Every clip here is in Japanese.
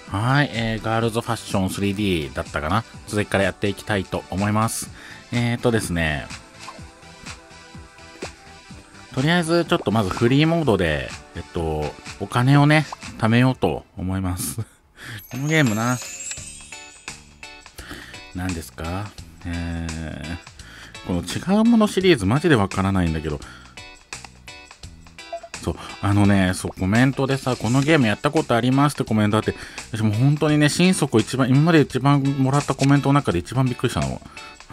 はい、ガールズファッション 3D だったかな。続きからやっていきたいと思います。ですね、とりあえずちょっとまずフリーモードで、お金をね、貯めようと思います。このゲームな、何ですかこの違うものシリーズマジでわからないんだけど、そう、そう、コメントでさ、このゲームやったことありますってコメントあって、私もう本当にね、心底一番、今まで一番もらったコメントの中で一番びっくりしたの。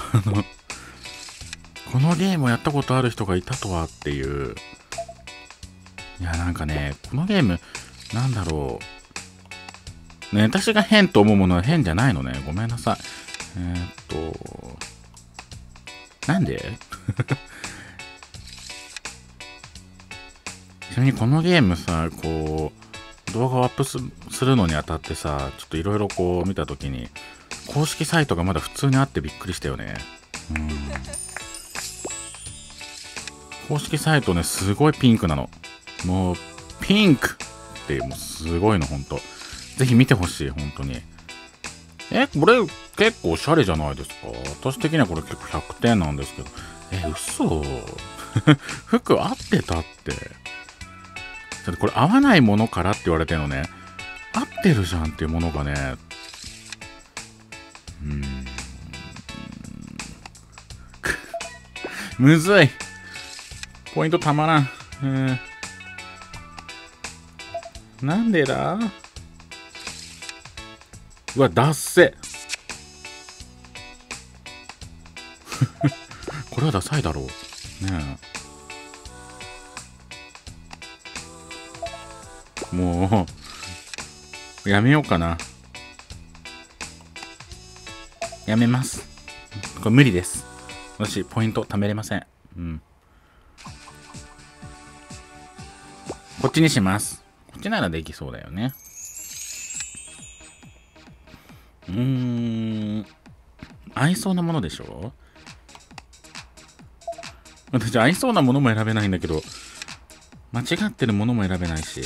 このゲームをやったことある人がいたとはっていう。いや、なんかね、このゲーム、なんだろう。ね、私が変と思うものは変じゃないのね。ごめんなさい。なんでちなみにこのゲームさ、こう、動画をアップするのにあたってさ、ちょっといろいろこう見たときに、公式サイトがまだ普通にあってびっくりしたよね。公式サイトね、すごいピンクなの。もう、ピンクってもうすごいの、ほんと。ぜひ見てほしい、ほんとに。これ結構おしゃれじゃないですか？私的にはこれ結構100点なんですけど。嘘服合ってたって。だってこれ合わないものからって言われてるのね。合ってるじゃんっていうものがね。むずい。ポイントたまらん。なんでだ？うわ、ダッセ。これはダサいだろう。ねえ。もう、やめようかな。やめます。これ無理です。私、ポイント貯めれません。こっちにします。こっちならできそうだよね。合いそうなものでしょ？私、合いそうなものも選べないんだけど、間違ってるものも選べないし。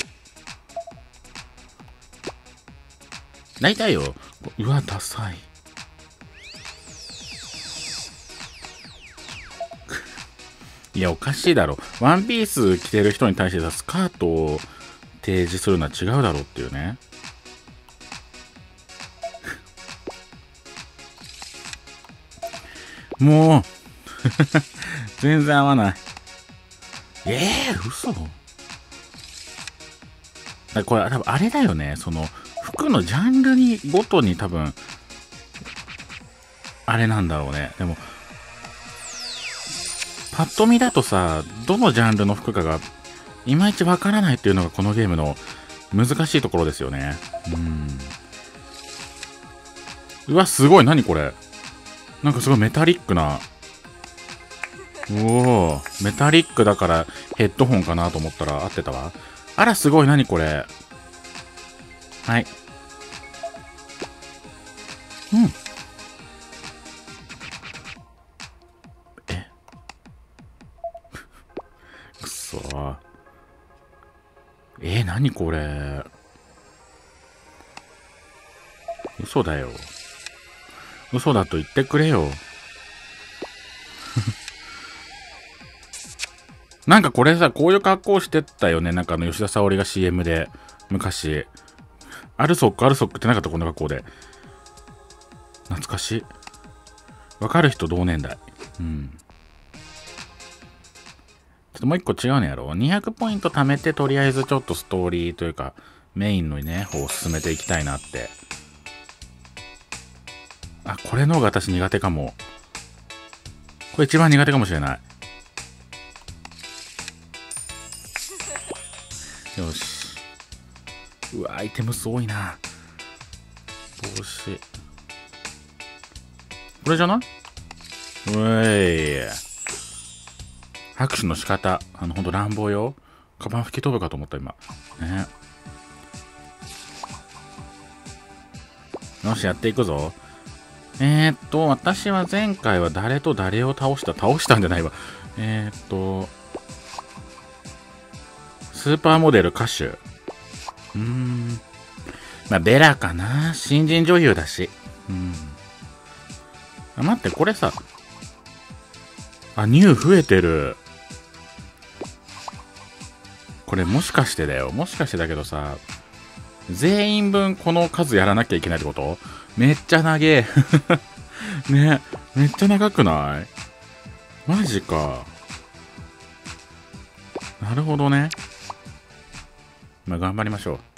大体よ。うわ、ダサい。いや、おかしいだろ。ワンピース着てる人に対してさ、スカートを提示するのは違うだろうっていうね。もう全然合わない。嘘だこれ多分あれだよね。その服のジャンルにごとに多分あれなんだろうね。でもパッと見だとさ、どのジャンルの服かがいまいちわからないっていうのがこのゲームの難しいところですよね。うわ、すごい。何これ。なんかすごいメタリックな。おお、メタリックだからヘッドホンかなと思ったら合ってたわ。あら、すごい。何これ。はい。くそー。何これ。嘘だよ。嘘だと言ってくれよ。なんかこれさ、こういう格好してたよね。なんか吉田沙保里が CM で、昔。アルソックってなかったこの格好で。懐かしい。わかる人同年代。ちょっともう一個違うのやろう。200ポイント貯めて、とりあえずちょっとストーリーというか、メインのね、方を進めていきたいなって。あ、これの方が私苦手かも。これ一番苦手かもしれない。よし。うわ、アイテムすごいな。帽子。これじゃない？拍手の仕方。ほんと乱暴よ。カバン吹き飛ぶかと思った今。ね。よし、やっていくぞ。私は前回は誰と誰を倒したんじゃないわ。スーパーモデル歌手。 まあ、ベラかな。新人女優だし。うん。あ、待って、これさ。あ、ニュー増えてる。これもしかしてだよ。もしかしてだけどさ、全員分この数やらなきゃいけないってこと？めっちゃ長え。ね、めっちゃ長くない？マジか。なるほどね。まあ、頑張りましょう。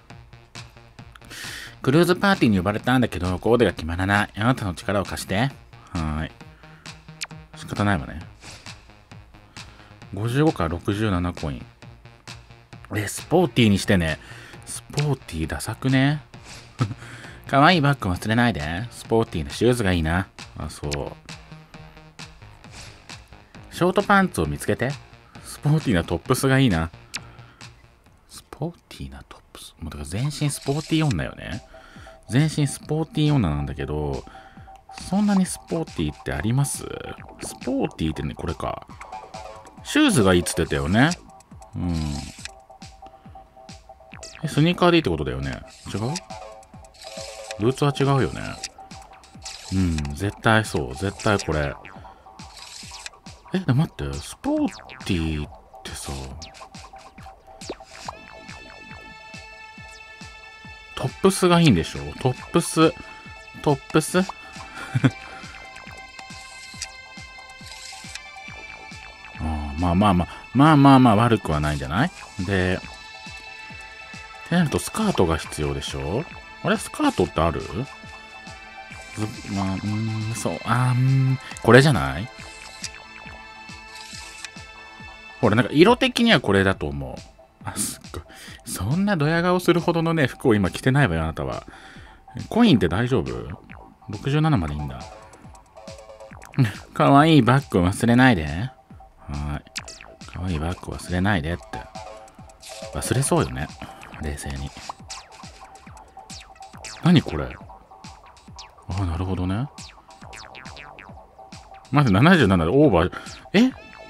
クルーズパーティーに呼ばれたんだけど、コーデが決まらない。あなたの力を貸して。はーい。仕方ないわね。55から67コイン。スポーティーにしてね。スポーティーダサくね。かわいいバッグ忘れないで。スポーティーなシューズがいいな。あ、そう。ショートパンツを見つけて。スポーティーなトップスがいいな。スポーティーなトップス。もうだから全身スポーティー女よね。全身スポーティー女なんだけど、そんなにスポーティーってあります？スポーティーってね、これか。シューズがいいっつってたよね。うん。スニーカーでいいってことだよね。違う？ブーツは違うよね。うん、絶対そう。絶対これ。で、待って、スポーティーってさ、トップスがいいんでしょ？トップスまあ悪くはないんじゃない？で、ってなるとスカートが必要でしょ？あれスカートってある？そう、これじゃない？これなんか色的にはこれだと思う。あ、すっごい。そんなドヤ顔するほどのね、服を今着てないわよ、あなたは。コインって大丈夫？ 67 までいいんだ。かわいいバッグ忘れないで。はい。かわいいバッグ忘れないでって。忘れそうよね。冷静に。何これ？あ、なるほどね。まず77でオーバー。ちょっ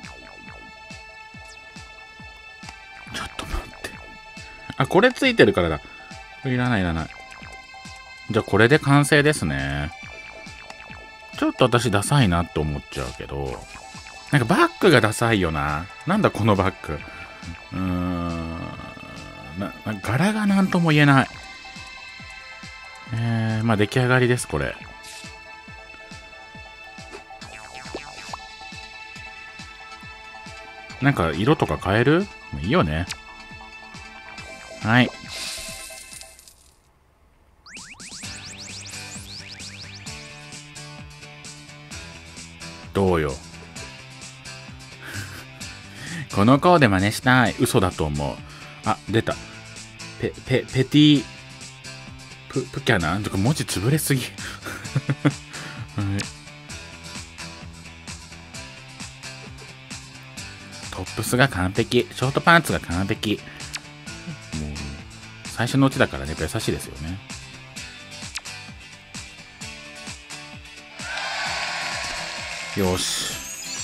と待って。あ、これついてるからだ。いらない。じゃあこれで完成ですね。ちょっと私ダサいなって思っちゃうけど。なんかバッグがダサいよな。なんだこのバッグ。柄がなんとも言えない。まあ出来上がりです、これ。なんか色とか変える？いいよね。はい。どうよ。このコーデ真似したい。嘘だと思う。あ、出た。ペティプキャナとか文字潰れすぎ。はい、トップスが完璧。ショートパンツが完璧。もう、最初のうちだからね、優しいですよね。よし。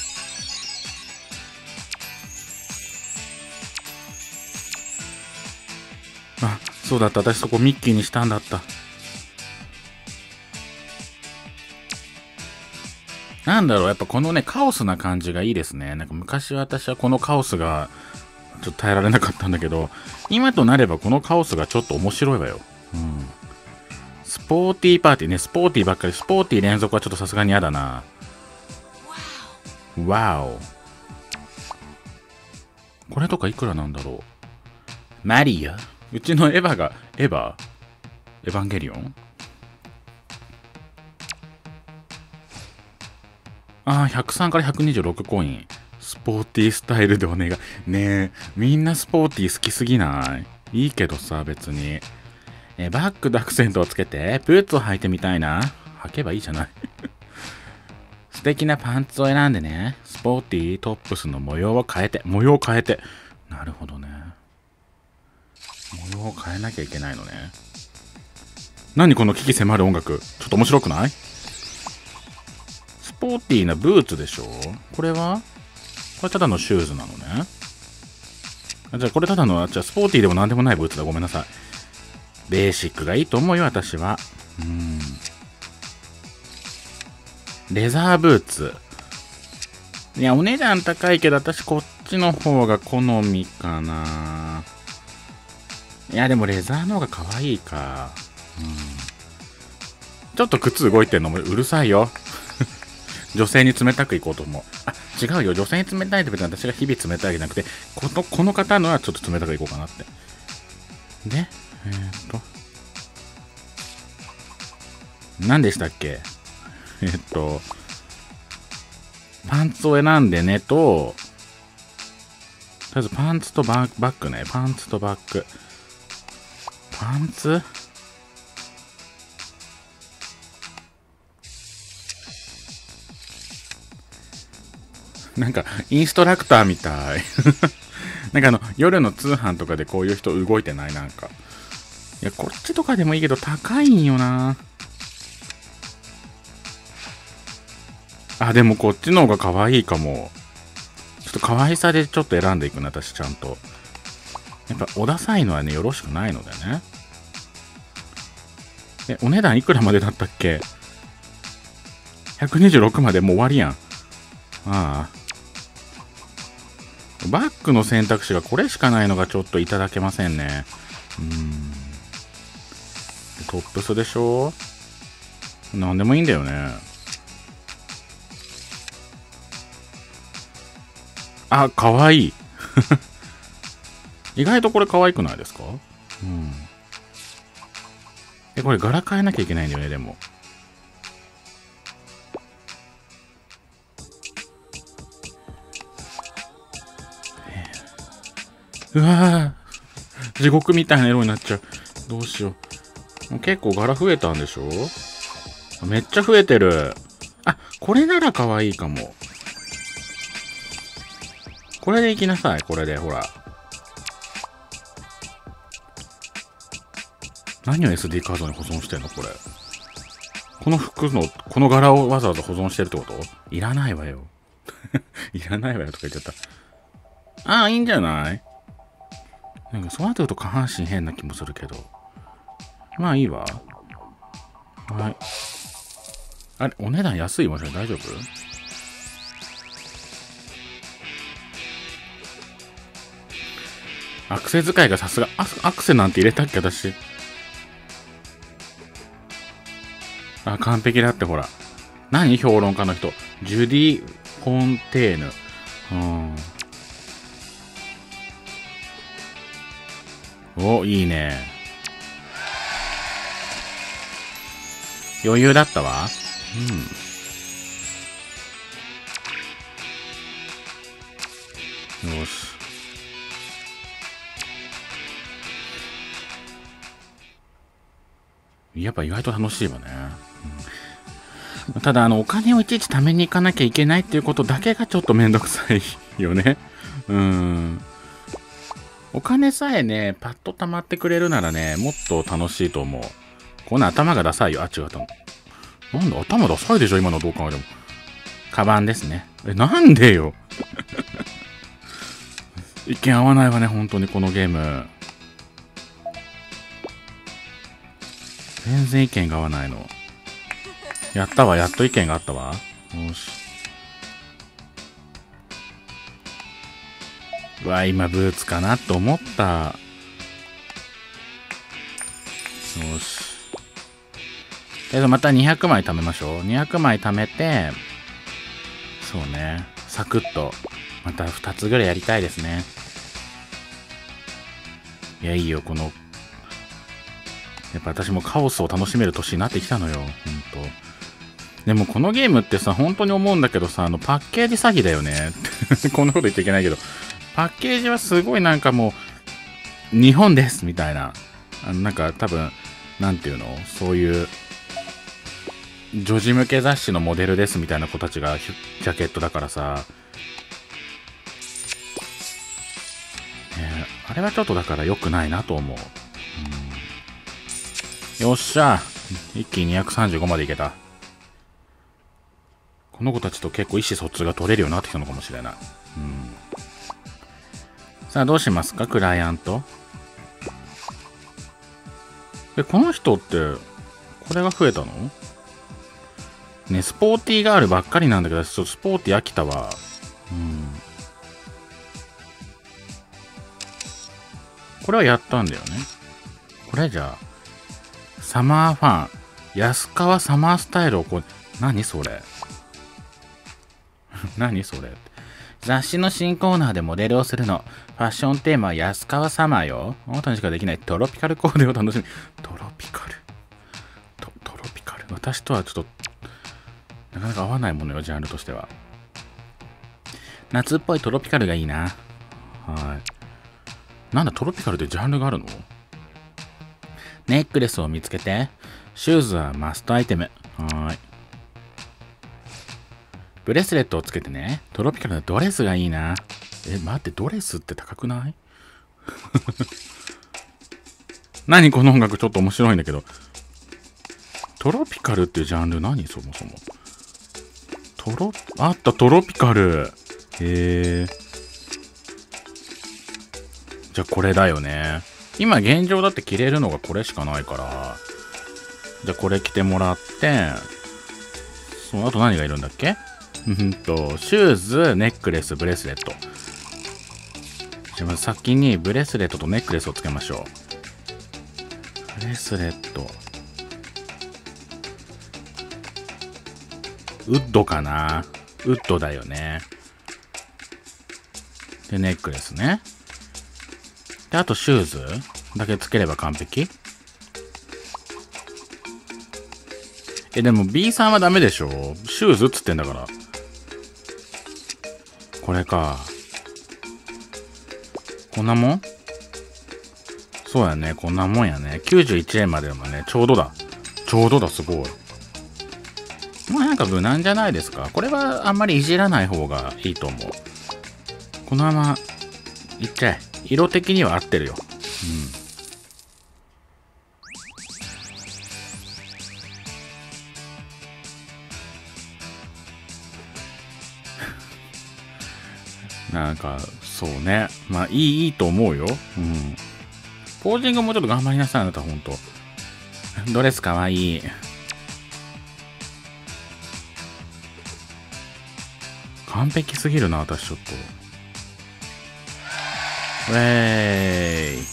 あ、そうだった。私そこミッキーにしたんだった。なんだろう、やっぱこのね、カオスな感じがいいですね。なんか昔私はこのカオスがちょっと耐えられなかったんだけど、今となればこのカオスがちょっと面白いわよ。うん。スポーティーパーティーね、スポーティーばっかり、スポーティー連続はちょっとさすがに嫌だな。わお。これとかいくらなんだろう。マリア？うちのエヴァが、エヴァンゲリオン？103から126コイン。スポーティースタイルでお願い。ねえ、みんなスポーティー好きすぎない？いいけどさ、別に。バッグとアクセントをつけて、ブーツを履いてみたいな。履けばいいじゃない。素敵なパンツを選んでね。スポーティートップスの模様を変えて。なるほどね。模様を変えなきゃいけないのね。何この危機迫る音楽。ちょっと面白くない？スポーティーなブーツでしょ？これただのシューズなのね。じゃあこれただの、スポーティーでもなんでもないブーツだ。ごめんなさい。 ベーシックがいいと思うよ、私は。レザーブーツ。いや、お値段高いけど、私こっちの方が好みかな。いや、でもレザーの方が可愛いか。ちょっと靴動いてんのもうるさいよ。女性に冷たくいこうと思う。あ、違うよ。女性に冷たいって別に私が日々冷たいわけじゃなくて、この方のはちょっと冷たくいこうかなって。で、何でしたっけ？パンツを選んでねと、とりあえずパンツとバッグね。パンツとバッグ。パンツ？なんか、インストラクターみたい。なんか夜の通販とかでこういう人動いてない？なんか。いや、こっちとかでもいいけど高いんよな。あ、でもこっちの方が可愛いかも。ちょっと可愛さでちょっと選んでいくな、私ちゃんと。やっぱ、おダサいのはね、よろしくないのでね。お値段いくらまでだったっけ？ 126 までもう終わりやん。ああ。バッグの選択肢がこれしかないのがちょっといただけませんね。トップスでしょ？なんでもいいんだよね。あ、かわいい。意外とこれ可愛くないですか？これ柄変えなきゃいけないんだよね、でも。うわぁ、地獄みたいな色になっちゃう。どうしよう。結構柄増えたんでしょ？めっちゃ増えてる。あ、これなら可愛いかも。これでいきなさい、これで、ほら。何を SD カードに保存してんのこれ。この服の、この柄をわざわざ保存してるってこと？いらないわよ。いらないわよとか言っちゃった。ああ、いいんじゃない？なんかそうなってくると下半身変な気もするけど。まあいいわ。はい。あれ、お値段安いもんね。大丈夫？アクセ使いがさすが。アクセなんて入れたっけ私。あ、完璧だってほら。何評論家の人。ジュディ・フォンテーヌ。お、いいね。余裕だったわ。よし。やっぱ意外と楽しいわね。ただ、お金をいちいち貯めに行かなきゃいけないっていうことだけがちょっとめんどくさいよね。お金さえね、パッと貯まってくれるならね、もっと楽しいと思う。こんな頭がダサいよ。あ、違った。なんだ、頭ダサいでしょ今のどう考えても。カバンですね。なんでよ。意見合わないわね、本当にこのゲーム。全然意見が合わないの。やったわ、やっと意見があったわ。よし。うわ、今ブーツかなと思った。よし。また200枚貯めましょう。200枚貯めて、そうね。サクッと、また2つぐらいやりたいですね。いや、いいよ、この、やっぱ私もカオスを楽しめる年になってきたのよ。ほんと。でもこのゲームってさ、本当に思うんだけどさ、パッケージ詐欺だよね。こんなこと言っちゃいけないけど、パッケージはすごいなんかもう、日本ですみたいな。なんか多分、なんていうの？そういう、女児向け雑誌のモデルですみたいな子たちがジャケットだからさ、あれはちょっとだから良くないなと思う。よっしゃ、一気に235までいけた。この子たちと結構意思疎通が取れるようになってきたのかもしれない。さあどうしますかクライアント。 で、この人って、これが増えたのね、スポーティーガールばっかりなんだけど、ちょっとスポーティー飽きたわ。うん。これはやったんだよね。これじゃあ、サマーファン、安川サマースタイルをこう、何それ何それ雑誌の新コーナーでモデルをするの。ファッションテーマは安川サマーよ。あなたにしかできないトロピカルコーデを楽しみ。トロピカル。トロピカル。私とはちょっと、なかなか合わないものよ、ジャンルとしては。夏っぽいトロピカルがいいな。はい。なんだ、トロピカルでジャンルがあるの？ネックレスを見つけて。シューズはマストアイテム。はい。ブレスレットをつけてね。トロピカルなドレスがいいな。待って、ドレスって高くない何この音楽ちょっと面白いんだけど。トロピカルっていうジャンル何そもそも。あったトロピカル。へえ。じゃあこれだよね。今現状だって着れるのがこれしかないから。じゃあこれ着てもらって、あと何がいるんだっけ？シューズ、ネックレス、ブレスレット。じゃあまず先にブレスレットとネックレスをつけましょう。ブレスレット。ウッドかな？ウッドだよね。で、ネックレスね。で、あとシューズだけつければ完璧？でも B さんはダメでしょ？シューズっつってんだから。これか。こんなもん？そうやね。こんなもんやね。91円までだもんね。ちょうどだ。ちょうどだ、すごい。まあなんか無難じゃないですか。これはあんまりいじらない方がいいと思う。このままいっちゃえ。色的には合ってるよ。なんか、そうね。まあ、いいと思うよ。ポージングもうちょっと頑張りなさい、あなた、ほんと。ドレスかわいい。完璧すぎるな、私ちょっと。ウェーイ。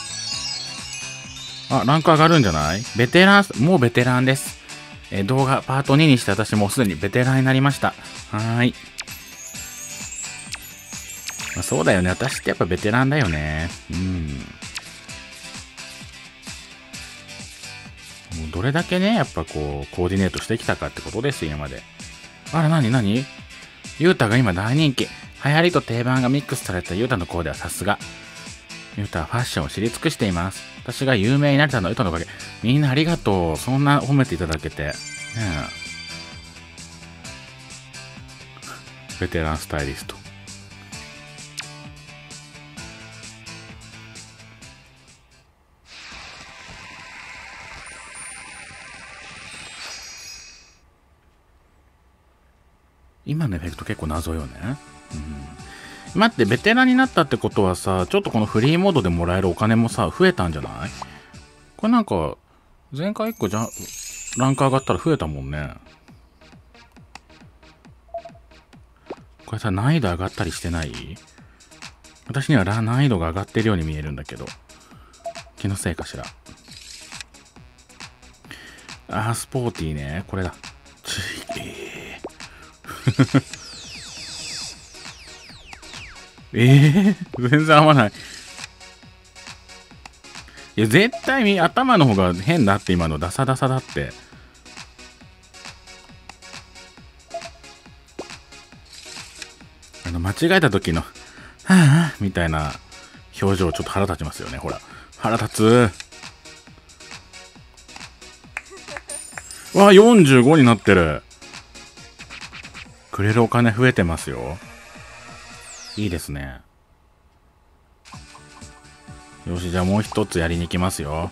あ、ランク上がるんじゃない？ベテラン、もうベテランです。動画パート2にして私もうすでにベテランになりました。はーい。まあ、そうだよね。私ってやっぱベテランだよね。もうどれだけね、やっぱこう、コーディネートしてきたかってことですよ、今まで。あら、なにユータが今大人気。流行りと定番がミックスされたユータのコーデはさすが。ユータはファッションを知り尽くしています。私が有名になれたのはユータのおかげ。みんなありがとう。そんな褒めていただけて。ベテランスタイリスト。今のエフェクト結構謎よね。待って、ベテランになったってことはさ、ちょっとこのフリーモードでもらえるお金もさ、増えたんじゃない？これなんか、前回1個ランク上がったら増えたもんね。これさ、難易度上がったりしてない？私には難易度が上がってるように見えるんだけど。気のせいかしら。スポーティーね。これだ。全然合わない。いや、絶対頭の方が変だって、今のダサダサだって。間違えた時の、はぁみたいな表情ちょっと腹立ちますよね。ほら。腹立つ。わ、45になってる。くれるお金増えてますよ。いいですね。よし、じゃあもう一つやりに行きますよ。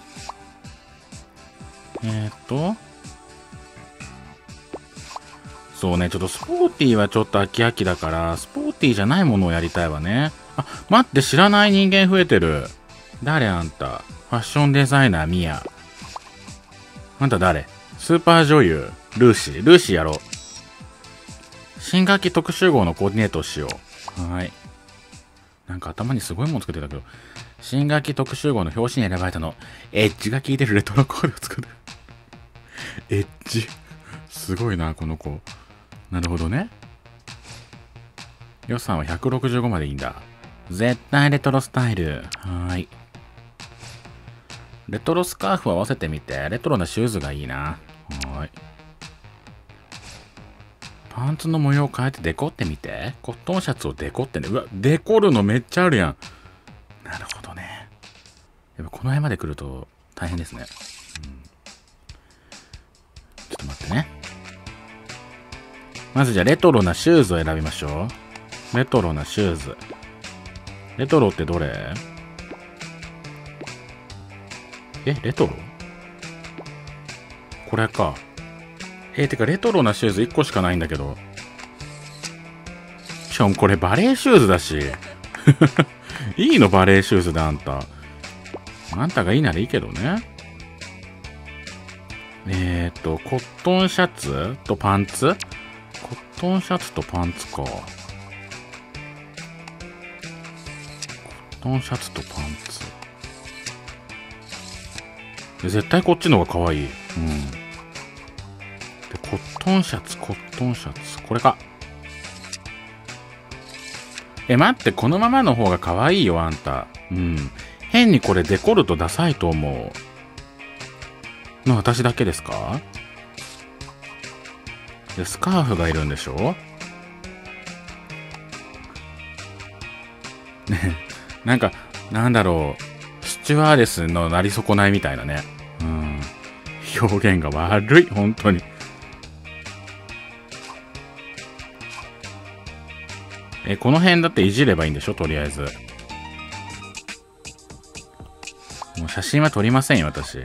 そうね、ちょっとスポーティーはちょっと飽き飽きだから、スポーティーじゃないものをやりたいわね。待って、知らない人間増えてる。誰あんた？ファッションデザイナーミヤ。 あんた誰？スーパー女優、ルーシー。ルーシーやろう。新学期特集号のコーディネートをしよう。はい。なんか頭にすごいもんつけてたけど。新学期特集号の表紙に選ばれたの。エッジが効いてるレトロコーデを作る。エッジ。すごいな、この子。なるほどね。予算は165までいいんだ。絶対レトロスタイル。はい。レトロスカーフを合わせてみて。レトロなシューズがいいな。はい。パンツの模様を変えてデコってみて。コットンシャツをデコってね。うわ、デコるのめっちゃあるやん。なるほどね。やっぱこの辺まで来ると大変ですね。ちょっと待ってね。まずじゃあレトロなシューズを選びましょう。レトロなシューズ。レトロってどれ？レトロ？これか。てかレトロなシューズ1個しかないんだけど。しかもこれバレーシューズだし。いいのバレーシューズであんた。あんたがいいならいいけどね。コットンシャツとパンツ？コットンシャツとパンツか。コットンシャツとパンツ。絶対こっちの方が可愛い。で、コットンシャツ。これか。待って、このままの方が可愛いよ、あんた。変にこれデコるとダサいと思う。私だけですか？で、スカーフがいるんでしょ？ね、なんか、なんだろう。スチュワーデスのなり損ないみたいなね。表現が悪い、本当に。この辺だっていじればいいんでしょ、とりあえず。もう写真は撮りませんよ、私。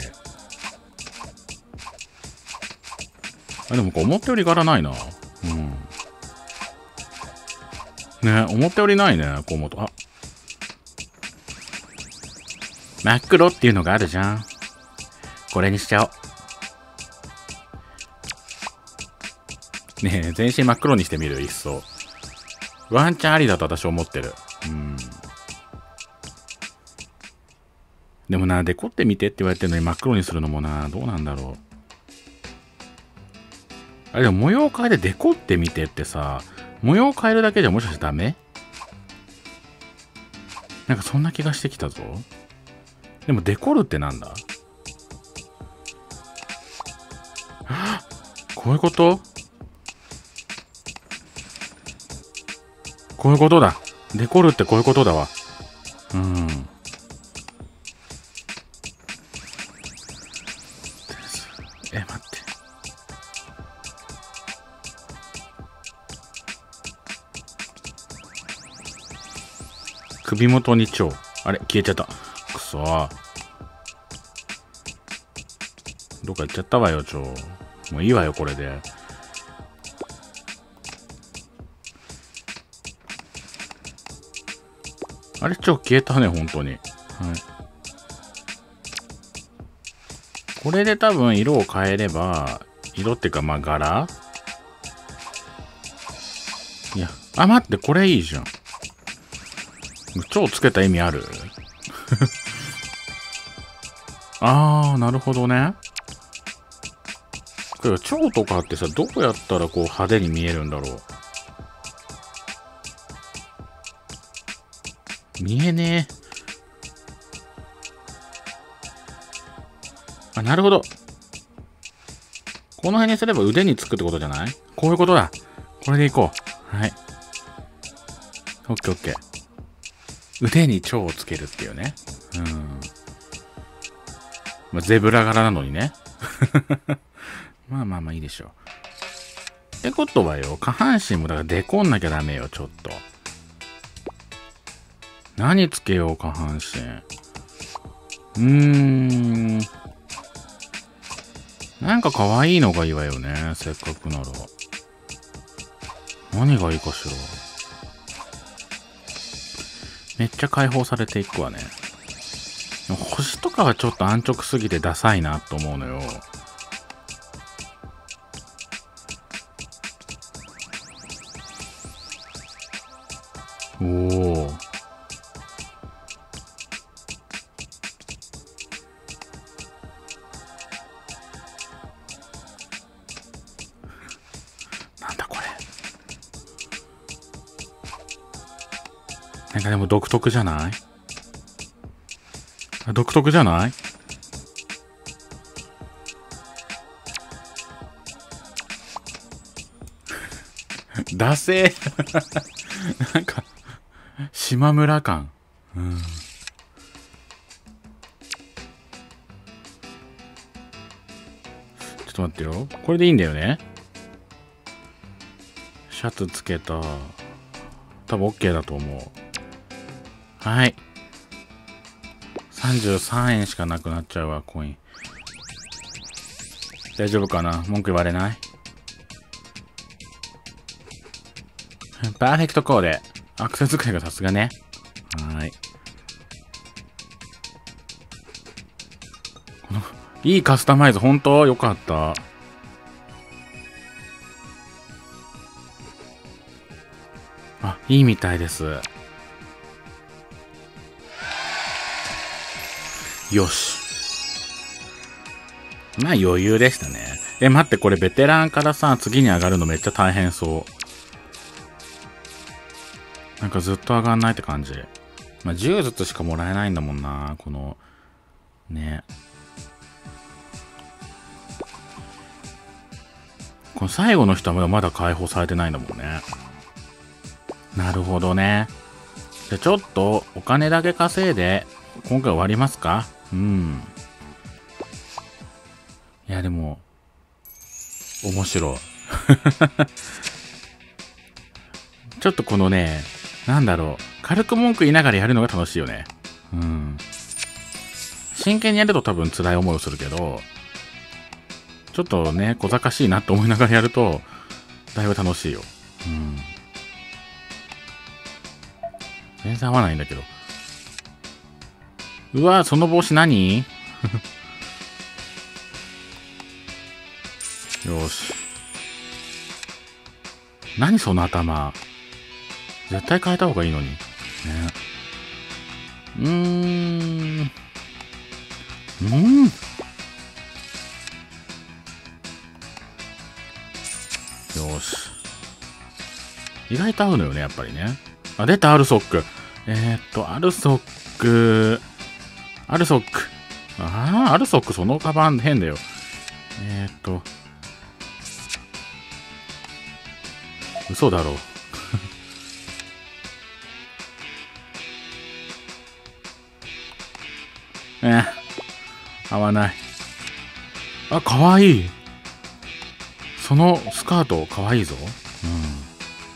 でも思ったより柄ないな。ね、思ったよりないね、こう思うと。真っ黒っていうのがあるじゃん。これにしちゃおう。ねえ、全身真っ黒にしてみる、いっそ。ワンチャンありだと私思ってる。でもな、デコってみてって言われてるのに真っ黒にするのもな、どうなんだろう。でも模様を変えてデコってみてってさ、模様を変えるだけじゃもしかしてダメ？なんかそんな気がしてきたぞ。でもデコるってなんだ？こういうこと？こういうことだ。デコるってこういうことだわ。待って。首元に蝶。あれ消えちゃった。くそー。どっか行っちゃったわよ、蝶。もういいわよ、これで。あれ、蝶消えたね、本当に。はい。これで多分色を変えれば、色っていうか、まあ、柄？いや、待って、これいいじゃん。蝶つけた意味ある？なるほどね。これ蝶とかってさ、どうやったらこう派手に見えるんだろう。見えねえ。なるほど。この辺にすれば腕につくってことじゃない？こういうことだ。これでいこう。はい。オッケーオッケー。腕に蝶をつけるっていうね。まあ、ゼブラ柄なのにね。まあまあまあいいでしょう。ってことはよ、下半身もだからデコんなきゃダメよ、ちょっと。何つけよう、下半身。なんか可愛いのがいいわよね、せっかくなら。何がいいかしら。めっちゃ解放されていくわね。星とかはちょっと安直すぎてダサいなと思うのよ。 なんかでも独特じゃない？独特じゃない？ダセーなんか、島村感。うん。ちょっと待ってよ。これでいいんだよね。シャツつけた。多分 OK だと思う。はい。33円しかなくなっちゃうわ、コイン。大丈夫かな？文句言われない？パーフェクトコーデ。アクセ使いがさすがね。はい。この、いいカスタマイズ、ほんとよかった。あ、いいみたいです。よし。まあ余裕でしたね。待って、これベテランからさ、次に上がるのめっちゃ大変そう。なんかずっと上がんないって感じ。まあ10ずつしかもらえないんだもんな、この、ね。この最後の人はまだ解放されてないんだもんね。なるほどね。じゃあちょっとお金だけ稼いで、今回終わりますか？うん。いやでも、面白い。ちょっとこのね、なんだろう。軽く文句言いながらやるのが楽しいよね。うん。真剣にやると多分辛い思いをするけど、ちょっとね、小賢しいなって思いながらやると、だいぶ楽しいよ。うん。全然合わないんだけど。うわ、その帽子何？よし。何その頭。絶対変えた方がいいのに。ね。よし。意外と合うのよね、やっぱりね。あ、出た、アルソック。アルソック。アルソック。ああ、アルソック、そのカバン変だよ。嘘だろう。合わない。あ、かわいい。そのスカート、かわいいぞ。うん。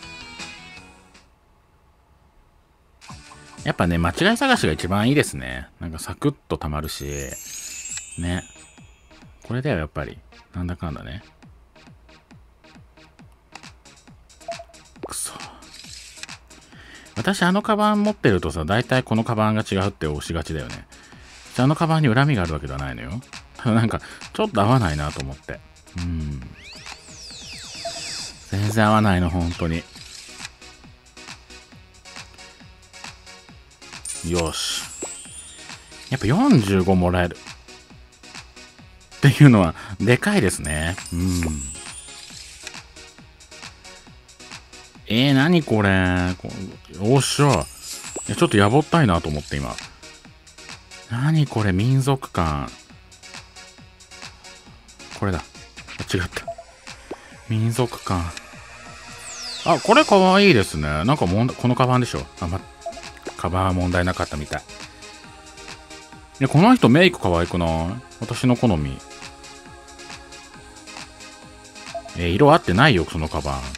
やっぱね、間違い探しが一番いいですね。なんかサクッと溜まるし。ね。これだよ、やっぱり。なんだかんだね。くそ。私、あのカバン持ってるとさ、大体このカバンが違うって押しがちだよね。あのカバンに恨みがあるわけではないのよ。ただなんか、ちょっと合わないなと思って。うん。全然合わないの、本当に。よし。やっぱ45もらえる。っていうのは、でかいですね。うん。何これ。おっしゃ。ちょっとやぼったいなと思って今。何これ、民族感。これだ。違った。民族感。あ、これかわいいですね。なんかこのカバンでしょ。カバンは問題なかったみたい。この人メイク可愛くない？私の好み。色合ってないよ、そのカバン。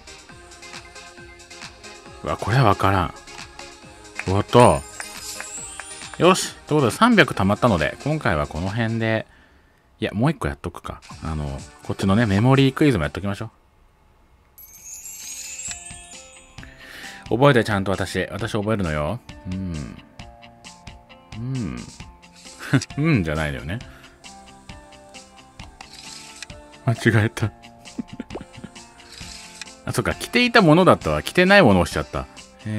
うわ、これはわからん。終わった。よし。ということで300溜まったので、今回はこの辺で、いや、もう一個やっとくか。こっちのね、メモリークイズもやっときましょう。覚えてちゃんと私覚えるのよ。じゃないのよね。間違えた。あ、そっか、着ていたものだったわ。着てないものをしちゃった。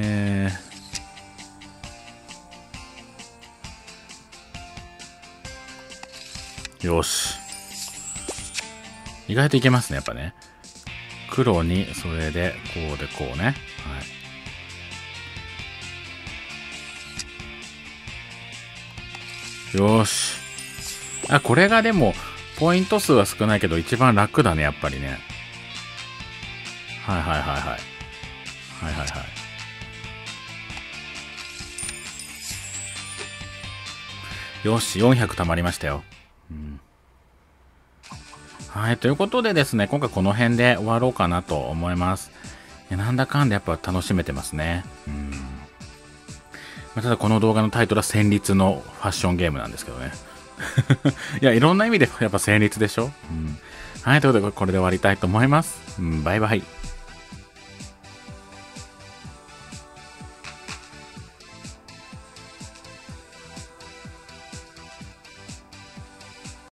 よし。意外といけますね、やっぱね。黒に、それで、こうでこうね。はい。 よーし。あ、これがでも、ポイント数は少ないけど、一番楽だね、やっぱりね。はいはいはいはい。はいはいはい。よし、400貯まりましたよ。うん、はい、ということでですね、今回この辺で終わろうかなと思います。なんだかんだやっぱ楽しめてますね。ただこの動画のタイトルは戦慄のファッションゲームなんですけどね。いや、いろんな意味でやっぱ戦慄でしょ。はい、ということでこれで終わりたいと思います。バイバイ。